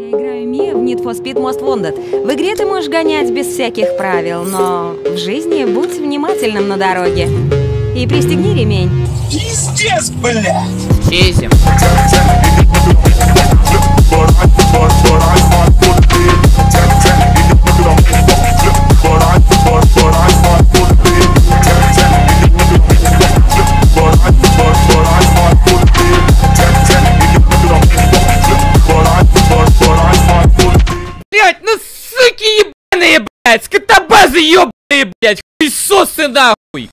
Я играю Мия в Need for Speed Most Wanted. В игре ты можешь гонять без всяких правил, но в жизни будь внимательным на дороге. И пристегни ремень. Пиздец, блядь! Чизим. Блять, ну суки ебаные, блять, скотобазы ебаные, блять, хуесосы нахуй.